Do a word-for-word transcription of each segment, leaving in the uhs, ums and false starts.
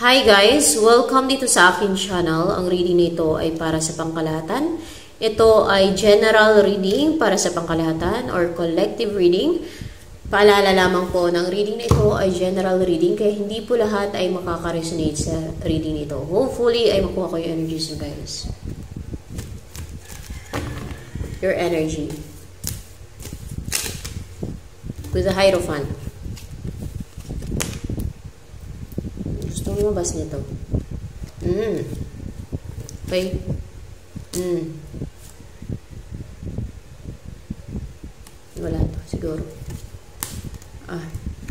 Hi guys! Welcome dito sa akin channel. Ang reading nito ay para sa pangkalahatan. Ito ay general reading para sa pangkalahatan or collective reading. Paalala lamang po ng reading na ito ay general reading kaya hindi po lahat ay makaka-resonate sa reading nito. Hopefully ay makuha ko yung energies nyo guys. Your energy. With the Hierophant. Gusto mo mabas nito. Mm. Okay. Mm. Wala to, siguro. Ah.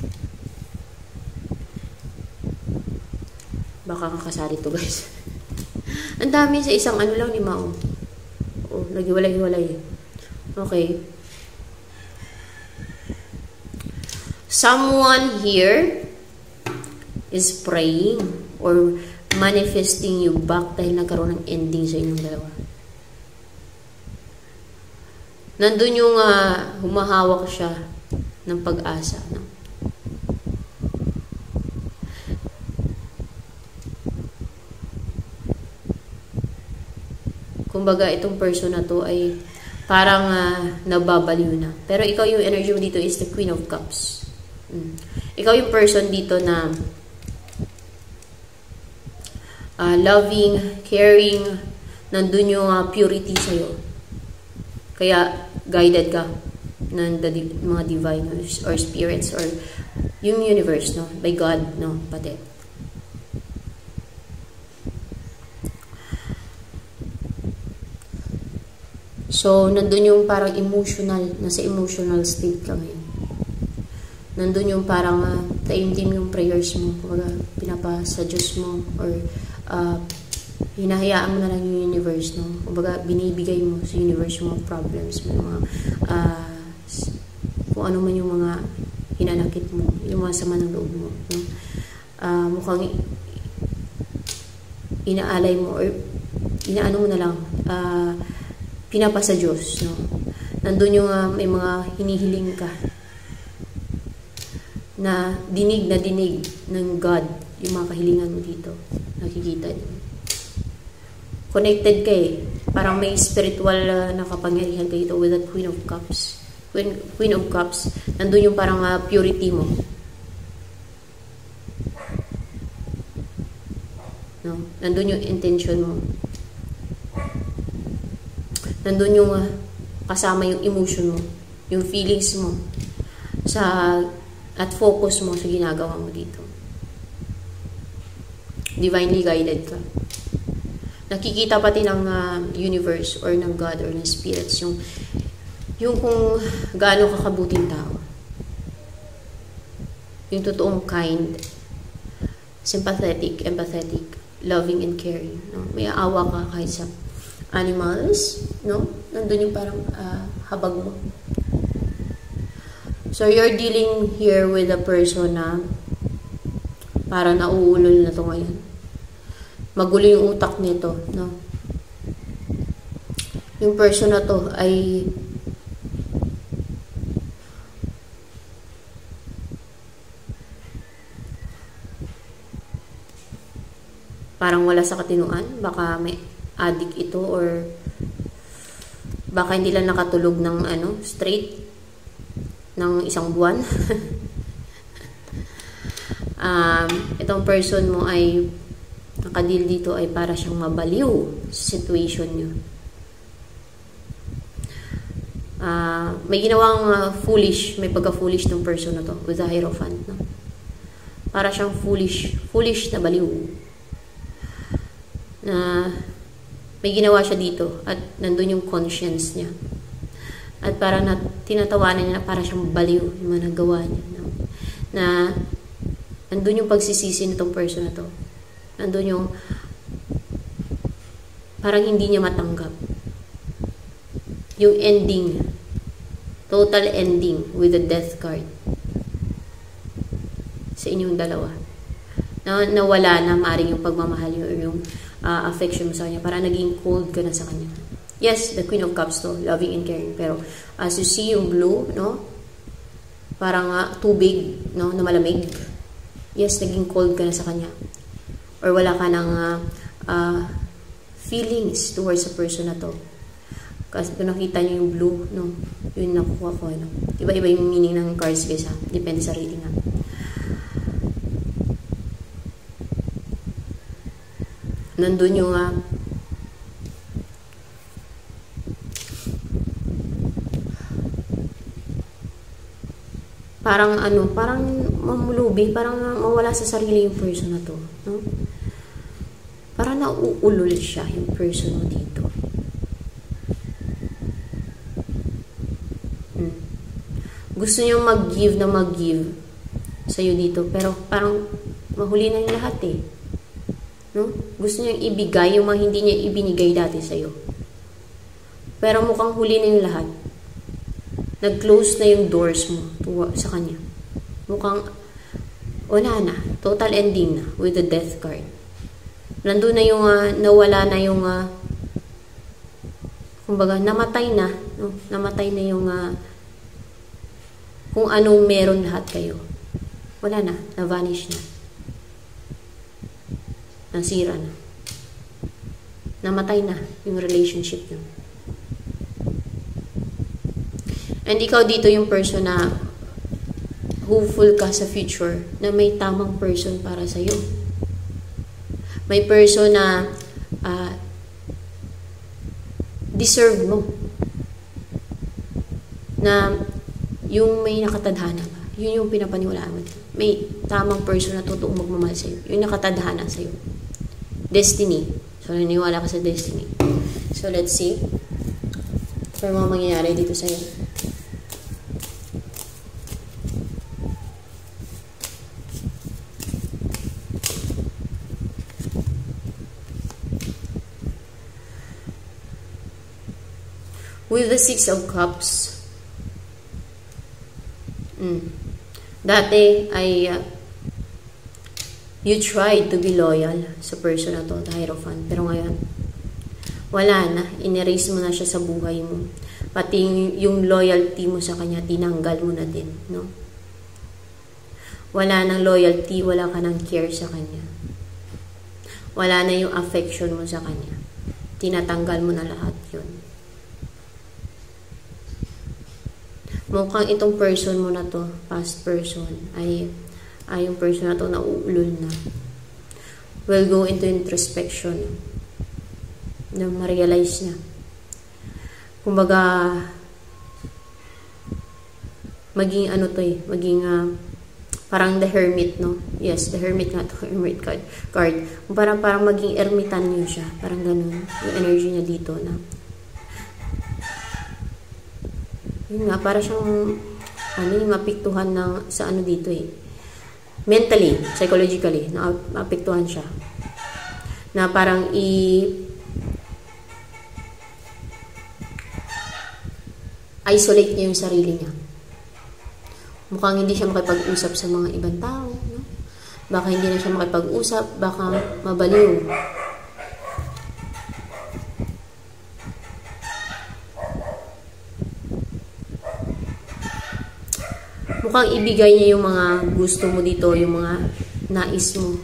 Baka kakasali to guys. Ang dami sa isang ano lang ni Mao. Oh, nagiwalay-hiwalay. Okay. Someone here is praying or manifesting you back dahil nagkaroon ng ending sa inyong dalawa. Nandun yung uh, humahawak siya ng pag-asa. No? Kumbaga, itong person na to ay parang uh, nababaliw na. Pero ikaw yung energy mo dito is the Queen of Cups. Mm. Ikaw yung person dito na Uh, loving, caring, nandun yung uh, purity sa'yo. Kaya, guided ka ng the, mga divine or spirits or yung universe, no? By God, no? Pati. So, nandun yung parang emotional, nasa emotional state ka ngayon. Nandun yung parang uh, taimtim yung prayers mo, kumbaga, pinapa sa Diyos mo, or uh, hinahayaan mo na lang yung universe, no? Kumbaga, binibigay mo sa universe yung mga problems mo, yung mga, uh, kung ano man yung mga hinanakit mo, yung mga sama ng loob mo, no? Uh, mukhang inaalay mo, or inaano mo na lang, uh, pinapa sa Diyos, no? Nandun yung uh, may mga hinihiling ka, na dinig na dinig ng God yung mga kahilingan mo dito. Nakikita niyo. Connected ka eh. Parang may spiritual uh, na kapangyarihan ka dito with the Queen of Cups. Queen, Queen of Cups. Nandun yung parang uh, purity mo. No? Nandun yung intention mo. Nandun yung uh, kasama yung emotion mo. Yung feelings mo. Sa at focus mo sa ginagawa mo dito. Divinely guided ka. Nakikita pati ng uh, universe or ng God or ng spirits yung yung kung gaano ka kabuting tao. Yung totoong kind, sympathetic, empathetic, loving and caring. No? May aawa ka kahit sa animals, no? Nandun yung parang uh, habag mo. So, you're dealing here with a person na parang nauulol na to ngayon. Magulo yung utak nito, no? Yung person na to ay parang wala sa katinuan. Baka may addict ito or baka hindi lang nakatulog ng ano, straight ng isang buwan. um, itong person mo ay nakadil dito ay para siyang mabaliw sa situation nyo. Uh, may ginawang uh, foolish, may pagka-foolish ng person na to with the Hierophant. No? Para siyang foolish, foolish na baliw. Na may ginawa siya dito at nandun yung conscience niya. At para na tinatawanan niya na para siyang baliw yung mga nagawa niya. No? Na nandun yung pagsisisi nitong person na to. Nandun yung parang hindi niya matanggap. Yung ending. Total ending with the death card. Sa inyong dalawa. Na nawala na maaaring yung pagmamahal or yung uh, affection mo sa kanya. Para naging cold ka na sa kanya. Yes, the Queen of Cups to, loving and caring. Pero, as you see yung blue, no? Parang uh, tubig, no? Na malamig. Yes, naging cold ka na sa kanya. or wala ka ng uh, uh, feelings towards sa person na to. Kasi kung nakita nyo yung blue, no, yun nakukuha ko. No? Iba-iba yung meaning ng cards guys ha. Depende sa reading ha. Nandun yung uh, parang ano, parang mamulubi, parang mawala sa sarili yung person na to. No? Parang nauulol siya yung person mo dito. Hmm. Gusto niyo mag-give na mag-give sa'yo dito, pero parang mahuli na yung lahat eh. No? Gusto niya ibigay yung mga hindi niya ibinigay dati sa'yo. Pero mukhang huli na yung lahat. Nag-close na yung doors mo sa kanya. Mukhang wala na. Total ending na with the death card. Nandun na yung uh, nawala na yung uh, kumbaga namatay na. No? Namatay na yung uh, kung anong meron lahat kayo. Wala na. Na-vanish na. Nasira na. Namatay na yung relationship nyo. And ikaw dito yung person na hopeful ka sa future na may tamang person para sa'yo. May person na uh, deserve mo. Na yung may nakatadhana ka. Yun yung pinapaniwalaan mo. May tamang person na totoong magmamahal sa'yo. Yung nakatadhana sa'yo. Destiny. So, naniwala ka sa destiny. So, let's see. Kung mga mangyayari dito sa'yo. With the Six of Cups. Mm. Dati ay uh, you tried to be loyal sa person na to, the Hierophant. Pero ngayon, wala na. In-erase mo na siya sa buhay mo. Pati yung loyalty mo sa kanya, tinanggal mo na din. No? Wala nang loyalty, wala ka nang care sa kanya. Wala na yung affection mo sa kanya. Tinatanggal mo na lahat yun. Mukhang itong person mo na to, past person, ay, ay yung person na to na uulol na. Will go into introspection. Na ma-realize niya. Kumbaga, maging ano to eh, maging uh, parang the hermit, no? Yes, the hermit nga to, hermit card. card. Parang, parang maging ermitan niyo siya. Parang ganun. Yung energy niya dito na yun nga, para siyang ano yung mapiktuhan ng, sa ano dito eh. Mentally, psychologically, na mapiktuhan siya. Na parang i isolate niya yung sarili niya. Mukhang hindi siya makipag-usap sa mga ibang tao. No? Baka hindi na siya makipag-usap, baka mabaliw. Mukhang ibigay niya yung mga gusto mo dito, yung mga nais mo.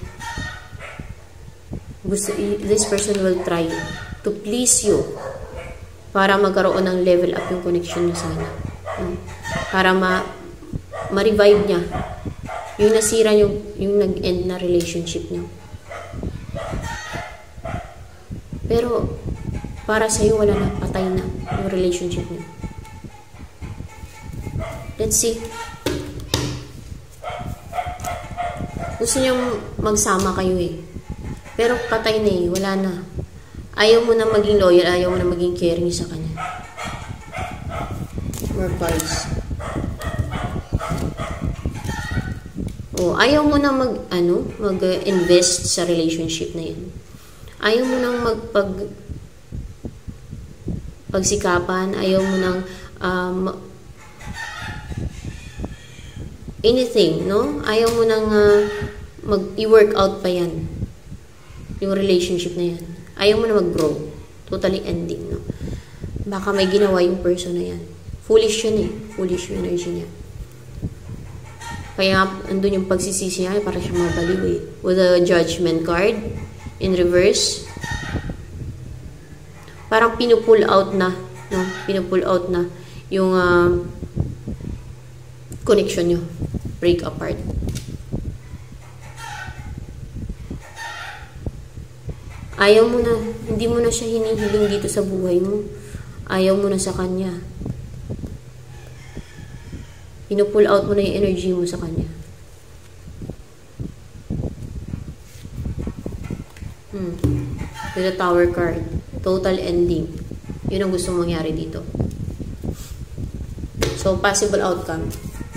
Gusto, this person will try to please you para magkaroon ng level up yung connection niyo sana. Para ma ma-revive niya yung nasira yung, yung nag-end na relationship niyo. Pero para sa'yo wala na, patay na yung relationship niyo. Let's see. Gusto niyong magsama kayo eh. Pero patay na eh. Wala na. Ayaw mo na maging loyal. Ayaw mo na maging caring sa kanya. More cards. Oh, ayaw mo na mag, ano, mag-invest sa relationship na yan. Ayaw mo nang magpag pagsikapan. Ayaw mo nang um, anything, no? Ayaw mo nang uh, mag-i-work out pa yan. Yung relationship na yan. Ayaw mo na mag-grow. Totally ending, no? Baka may ginawa yung person na yan. Foolish yun eh. Foolish yung energy niya. Kaya andun yung pagsisisi niya, para siya mabaliw eh. With a judgment card in reverse. Parang pinupull out na, no? Pinupull out na yung uh, connection nyo. Break apart. Ayaw mo na, hindi mo na siya hinihiling dito sa buhay mo. Ayaw mo na sa kanya. Pinupull out mo na yung energy mo sa kanya. Hmm. With the Tower card. Total ending. Yun ang gusto mong mangyari dito. So, possible outcome.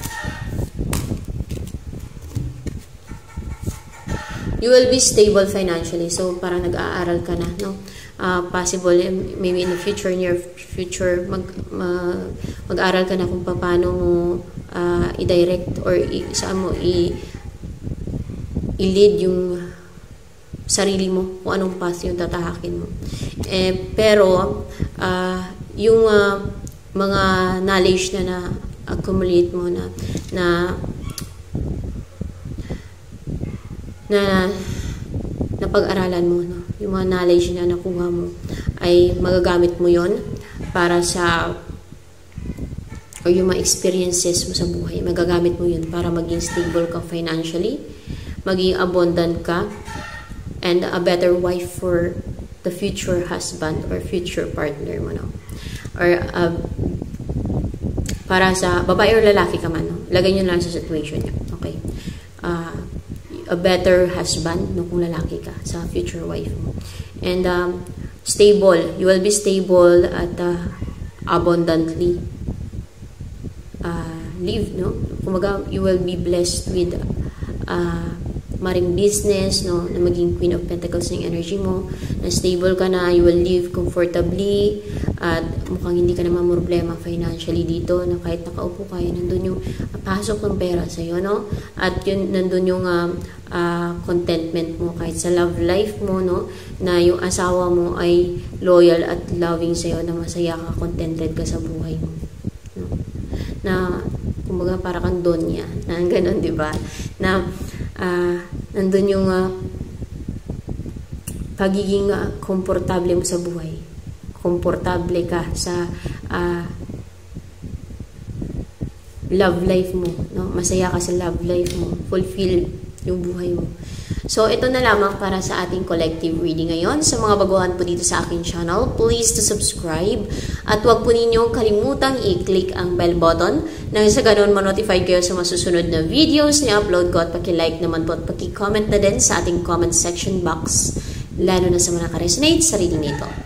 You will be stable financially. So, parang nag-aaral ka na, no? Uh, possible, maybe in the future, near future, mag, mag, mag-aaral ka na kung paano mo uh, i-direct or i, saan mo i, i-lead yung sarili mo, kung anong path yung tatahakin mo. Eh, pero, uh, yung uh, mga knowledge na na-accumulate mo na, na, na, na pag-aralan mo, no? Yung mga knowledge na nakuha mo, ay magagamit mo yon para sa, o yung mga experiences mo sa buhay, magagamit mo yun para maging stable ka financially, maging abundant ka, and a better wife for the future husband or future partner mo, no? Or, uh, para sa babae or lalaki ka man, no? Lagay nyo lang sa situation nyo. Okay? Uh, a better husband, no, kung lalaki ka, sa future wife mo. And, um, stable. You will be stable at uh, abundantly uh, live, no? Kumaga, you will be blessed with uh, maring business, no, na maging Queen of Pentacles ng energy mo, na stable ka na, you will live comfortably, at mukhang hindi ka naman problema financially dito, na kahit nakaupo ka, nandun yung uh, pasok ng pera sa'yo, no? At yun, nandun yung uh, uh, contentment mo, kahit sa love life mo, no, na yung asawa mo ay loyal at loving sa'yo, na masaya ka, contented ka sa buhay mo, no? Na, kumbaga, para kang donya, na gano'n, di ba? Na, Uh, nandun yung uh, pagiging uh, komportable mo sa buhay. Komportable ka sa uh, love life mo, no? Masaya ka sa love life mo. Fulfill yung buhay mo. So, ito na lamang para sa ating collective reading ngayon. Sa mga baguhan po dito sa aking channel, please to subscribe. At huwag po ninyong kalimutang i-click ang bell button nang sa ganun ma-notify kayo sa masusunod na videos na upload ko, at paki-like naman po at paki-comment na din sa ating comment section box, lalo na sa mga naka-resonate sa reading nito.